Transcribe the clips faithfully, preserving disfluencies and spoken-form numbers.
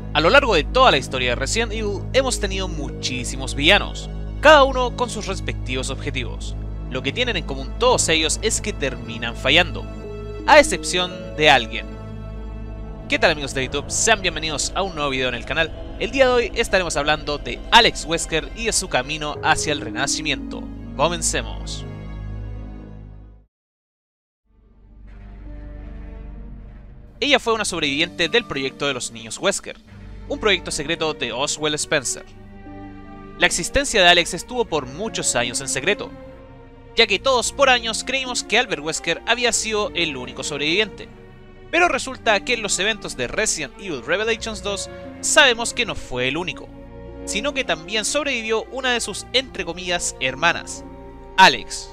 A lo largo de toda la historia de Resident Evil hemos tenido muchísimos villanos, cada uno con sus respectivos objetivos. Lo que tienen en común todos ellos es que terminan fallando, a excepción de alguien. ¿Qué tal amigos de YouTube? Sean bienvenidos a un nuevo video en el canal. El día de hoy estaremos hablando de Alex Wesker y de su camino hacia el renacimiento. Comencemos. Ella fue una sobreviviente del proyecto de los niños Wesker, un proyecto secreto de Oswald Spencer. La existencia de Alex estuvo por muchos años en secreto, ya que todos por años creímos que Albert Wesker había sido el único sobreviviente. Pero resulta que en los eventos de Resident Evil Revelations dos sabemos que no fue el único, sino que también sobrevivió una de sus entre comillas hermanas, Alex.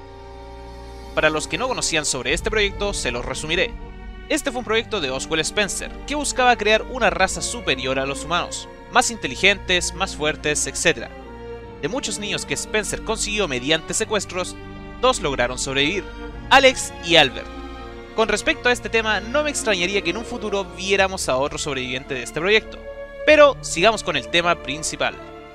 Para los que no conocían sobre este proyecto, se los resumiré. Este fue un proyecto de Oswald Spencer, que buscaba crear una raza superior a los humanos, más inteligentes, más fuertes, etcétera. De muchos niños que Spencer consiguió mediante secuestros, dos lograron sobrevivir, Alex y Albert. Con respecto a este tema, no me extrañaría que en un futuro viéramos a otro sobreviviente de este proyecto, pero sigamos con el tema principal.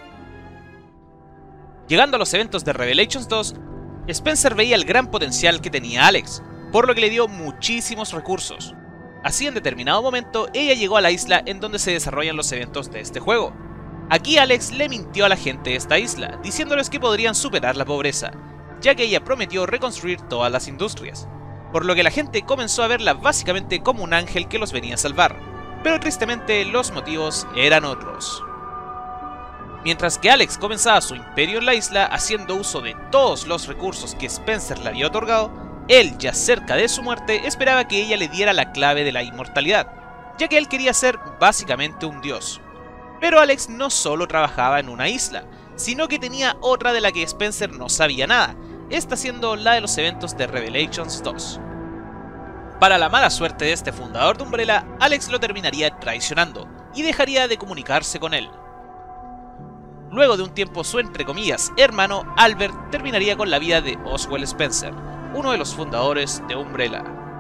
Llegando a los eventos de Revelations dos, Spencer veía el gran potencial que tenía Alex, por lo que le dio muchísimos recursos. Así en determinado momento, ella llegó a la isla en donde se desarrollan los eventos de este juego. Aquí Alex le mintió a la gente de esta isla, diciéndoles que podrían superar la pobreza, ya que ella prometió reconstruir todas las industrias, por lo que la gente comenzó a verla básicamente como un ángel que los venía a salvar, pero tristemente los motivos eran otros. Mientras que Alex comenzaba su imperio en la isla haciendo uso de todos los recursos que Spencer le había otorgado, él, ya cerca de su muerte, esperaba que ella le diera la clave de la inmortalidad, ya que él quería ser básicamente un dios. Pero Alex no solo trabajaba en una isla, sino que tenía otra de la que Spencer no sabía nada, esta siendo la de los eventos de Revelations dos. Para la mala suerte de este fundador de Umbrella, Alex lo terminaría traicionando y dejaría de comunicarse con él. Luego de un tiempo, su entre comillas hermano Albert terminaría con la vida de Oswald Spencer, uno de los fundadores de Umbrella.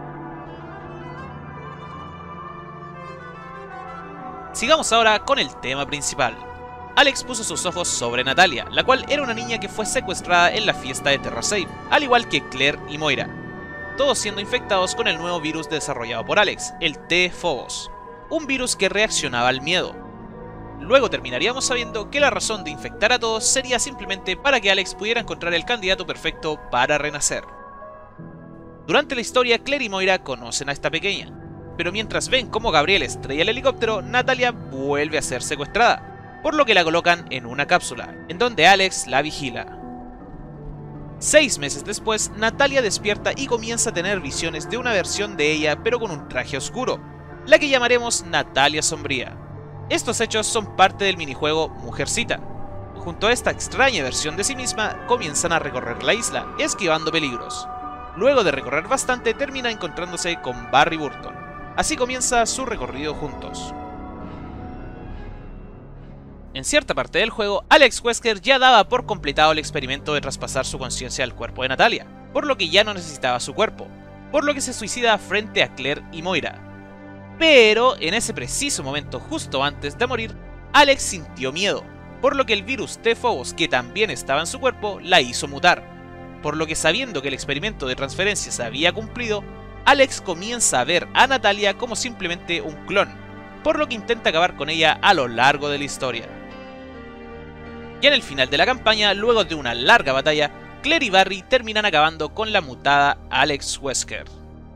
Sigamos ahora con el tema principal. Alex puso sus ojos sobre Natalia, la cual era una niña que fue secuestrada en la fiesta de TerraSave, al igual que Claire y Moira, todos siendo infectados con el nuevo virus desarrollado por Alex, el T-Phobos, un virus que reaccionaba al miedo. Luego terminaríamos sabiendo que la razón de infectar a todos sería simplemente para que Alex pudiera encontrar el candidato perfecto para renacer. Durante la historia, Claire y Moira conocen a esta pequeña, pero mientras ven cómo Gabriel estrella el helicóptero, Natalia vuelve a ser secuestrada, por lo que la colocan en una cápsula, en donde Alex la vigila. Seis meses después, Natalia despierta y comienza a tener visiones de una versión de ella pero con un traje oscuro, la que llamaremos Natalia Sombría. Estos hechos son parte del minijuego Mujercita. Junto a esta extraña versión de sí misma, comienzan a recorrer la isla, esquivando peligros. Luego de recorrer bastante, termina encontrándose con Barry Burton. Así comienza su recorrido juntos. En cierta parte del juego, Alex Wesker ya daba por completado el experimento de traspasar su conciencia al cuerpo de Natalia, por lo que ya no necesitaba su cuerpo, por lo que se suicida frente a Claire y Moira. Pero en ese preciso momento, justo antes de morir, Alex sintió miedo, por lo que el virus T-Phobos, que también estaba en su cuerpo, la hizo mutar. Por lo que, sabiendo que el experimento de transferencia se había cumplido, Alex comienza a ver a Natalia como simplemente un clon, por lo que intenta acabar con ella a lo largo de la historia. Y en el final de la campaña, luego de una larga batalla, Claire y Barry terminan acabando con la mutada Alex Wesker.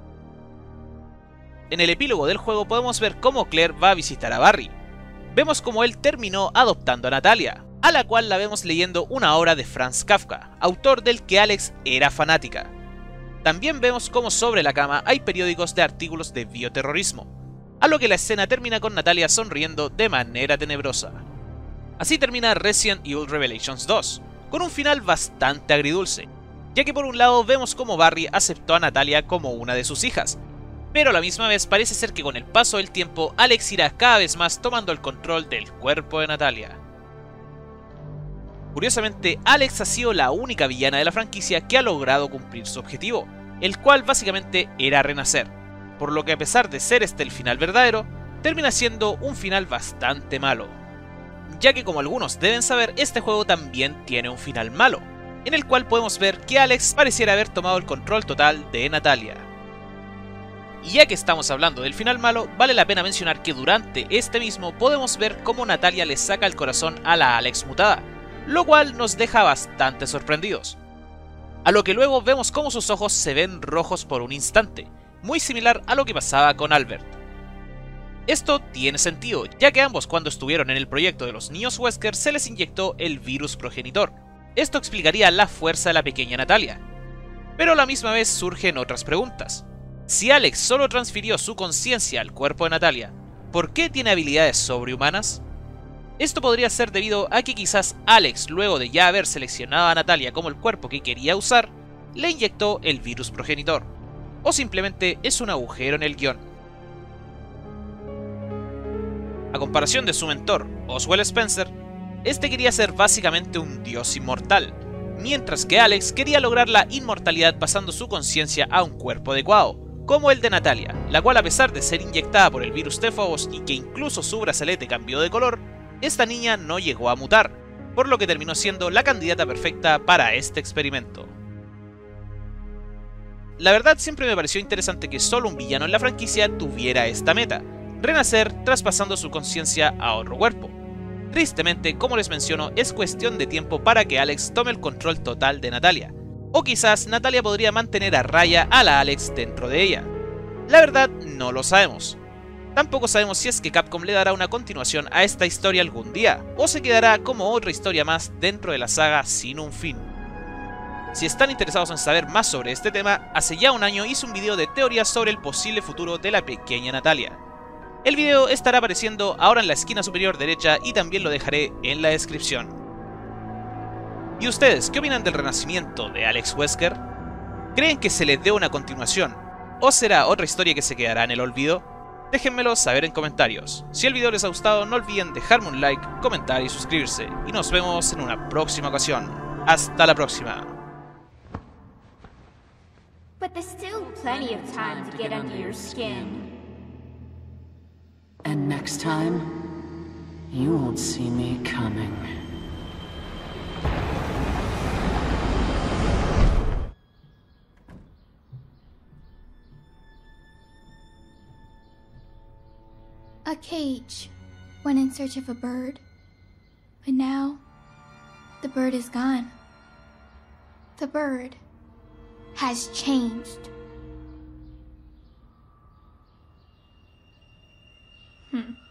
En el epílogo del juego podemos ver cómo Claire va a visitar a Barry. Vemos cómo él terminó adoptando a Natalia, a la cual la vemos leyendo una obra de Franz Kafka, autor del que Alex era fanática. También vemos cómo sobre la cama hay periódicos de artículos de bioterrorismo, a lo que la escena termina con Natalia sonriendo de manera tenebrosa. Así termina Resident Evil Revelations dos, con un final bastante agridulce, ya que por un lado vemos cómo Barry aceptó a Natalia como una de sus hijas, pero a la misma vez parece ser que con el paso del tiempo Alex irá cada vez más tomando el control del cuerpo de Natalia. Curiosamente, Alex ha sido la única villana de la franquicia que ha logrado cumplir su objetivo, el cual básicamente era renacer, por lo que a pesar de ser este el final verdadero, termina siendo un final bastante malo, ya que como algunos deben saber, este juego también tiene un final malo, en el cual podemos ver que Alex pareciera haber tomado el control total de Natalia. Y ya que estamos hablando del final malo, vale la pena mencionar que durante este mismo podemos ver cómo Natalia le saca el corazón a la Alex mutada, lo cual nos deja bastante sorprendidos. A lo que luego vemos cómo sus ojos se ven rojos por un instante, muy similar a lo que pasaba con Albert. Esto tiene sentido, ya que ambos cuando estuvieron en el proyecto de los niños Wesker se les inyectó el virus progenitor. Esto explicaría la fuerza de la pequeña Natalia. Pero a la misma vez surgen otras preguntas. Si Alex solo transfirió su conciencia al cuerpo de Natalia, ¿por qué tiene habilidades sobrehumanas? Esto podría ser debido a que quizás Alex, luego de ya haber seleccionado a Natalia como el cuerpo que quería usar, le inyectó el virus progenitor. O simplemente es un agujero en el guión. A comparación de su mentor, Oswald Spencer, este quería ser básicamente un dios inmortal, mientras que Alex quería lograr la inmortalidad pasando su conciencia a un cuerpo adecuado, como el de Natalia, la cual a pesar de ser inyectada por el virus T Phobos y que incluso su brazalete cambió de color, esta niña no llegó a mutar, por lo que terminó siendo la candidata perfecta para este experimento. La verdad siempre me pareció interesante que solo un villano en la franquicia tuviera esta meta, renacer traspasando su conciencia a otro cuerpo. Tristemente, como les menciono, es cuestión de tiempo para que Alex tome el control total de Natalia, o quizás Natalia podría mantener a raya a la Alex dentro de ella. La verdad, no lo sabemos. Tampoco sabemos si es que Capcom le dará una continuación a esta historia algún día, o se quedará como otra historia más dentro de la saga sin un fin. Si están interesados en saber más sobre este tema, hace ya un año hice un video de teorías sobre el posible futuro de la pequeña Natalia. El video estará apareciendo ahora en la esquina superior derecha y también lo dejaré en la descripción. ¿Y ustedes qué opinan del renacimiento de Alex Wesker? ¿Creen que se le dé una continuación? ¿O será otra historia que se quedará en el olvido? Déjenmelo saber en comentarios. Si el video les ha gustado, no olviden dejarme un like, comentar y suscribirse. Y nos vemos en una próxima ocasión. Hasta la próxima. But there's still plenty of time to get under your skin. And next time, you won't see me coming. A cage went in search of a bird, but now the bird is gone. The bird has changed. Hmm.